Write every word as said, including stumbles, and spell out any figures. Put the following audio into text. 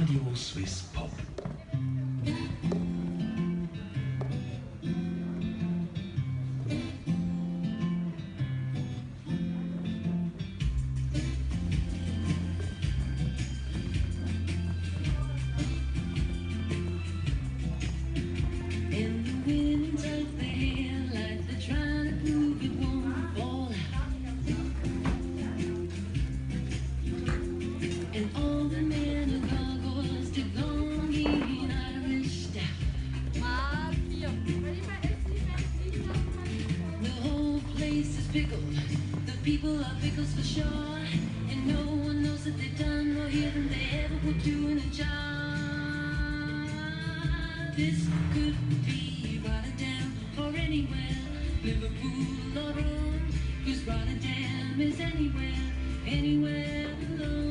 Radio Swiss Pop. Pickled. The people are pickles for sure, and no one knows that they've done more here than they ever would do in a job. This could be Rotterdam or anywhere, Liverpool or Rome, 'cause Rotterdam is anywhere, anywhere alone.